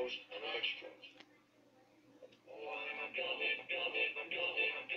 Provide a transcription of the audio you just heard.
dose and an extract. Oh, I'm a gully, gully, gully,